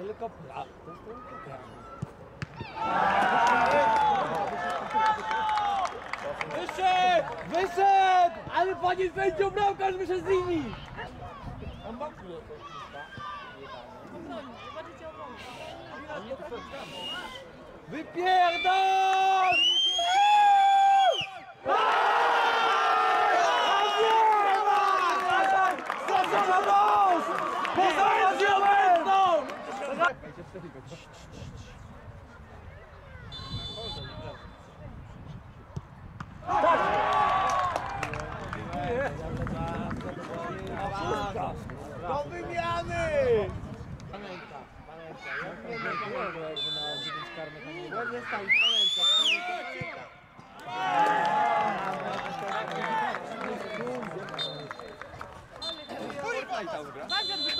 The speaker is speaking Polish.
tylko prawo. To jest tylko prawo. Wyszedł! Wyszedł! Ale panie sędzio, bramkarz wyszedł z linii! A ma kurwa to wypierdol! Stracona moc! Poznać ją będą! Do wymiany! Pamięta. Jakby na 9 karmek, a nie ładnie stali. Pamięta.